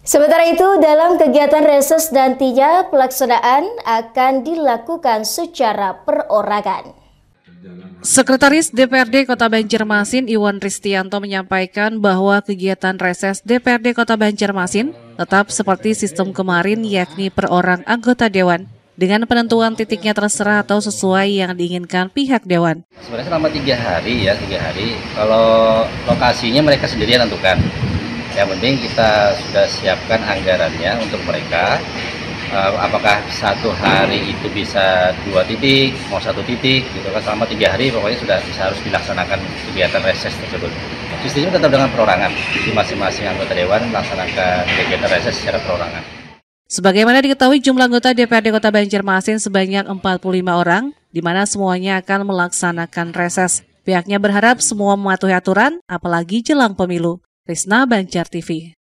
Sementara itu, dalam kegiatan reses nantinya pelaksanaan akan dilakukan secara perorangan. Sekretaris DPRD Kota Banjarmasin Iwan Ristianto menyampaikan bahwa kegiatan reses DPRD Kota Banjarmasin tetap seperti sistem kemarin, yakni per orang anggota dewan, dengan penentuan titiknya terserah atau sesuai yang diinginkan pihak dewan. Sebenarnya selama 3 hari. Kalau lokasinya mereka sendiri yang tentukan. Yang penting kita sudah siapkan anggarannya untuk mereka. Apakah satu hari itu bisa 2 titik, mau 1 titik, gitu kan, selama 3 hari pokoknya sudah harus dilaksanakan kegiatan reses tersebut. Sistemnya tetap dengan perorangan, jadi masing-masing anggota dewan melaksanakan kegiatan reses secara perorangan. Sebagaimana diketahui, jumlah anggota DPRD Kota Banjarmasin sebanyak 45 orang, di mana semuanya akan melaksanakan reses. Pihaknya berharap semua mematuhi aturan, apalagi jelang pemilu. Risna, Banjar TV.